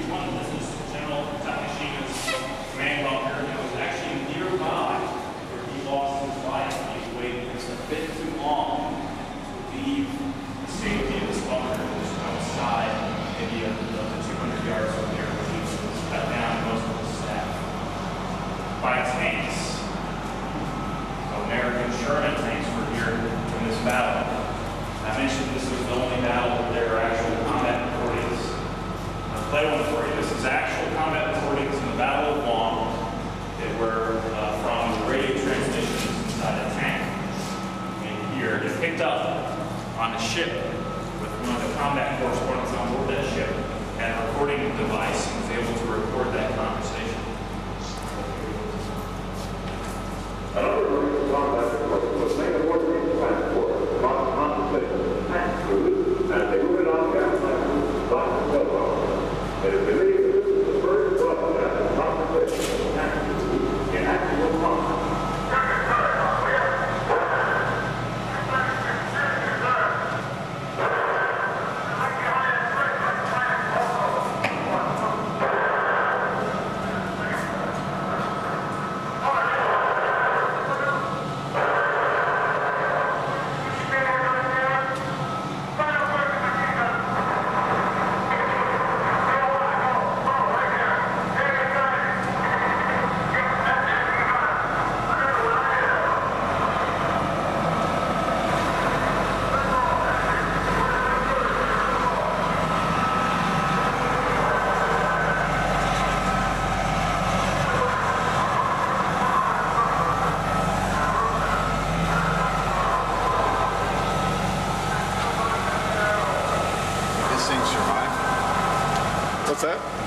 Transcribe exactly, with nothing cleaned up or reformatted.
one. This is General Takashima's command bunker. It was actually nearby where he lost his life. He waited just a bit too long to leave the safety of this bunker, just outside, maybe up to two hundred yards from there, where he was cut down most of his staff by tanks. So American Sherman tanks were here in this battle. I mentioned this was the only battle where there were actual combat recordings. I'll play one for you. This is actual combat recordings in the Battle of Guam that were uh, from the radio transmissions inside a tank. And here, it picked up on a ship with one of the combat correspondents on board that ship, had a recording device and was able to record that conversation. Another Marine combat recording was made aboard the transport, about conversation tank crews as they moved on gas lines like the telephone. It is believed that this is the first broadcast of conversation tank crews in actual combat. What's that?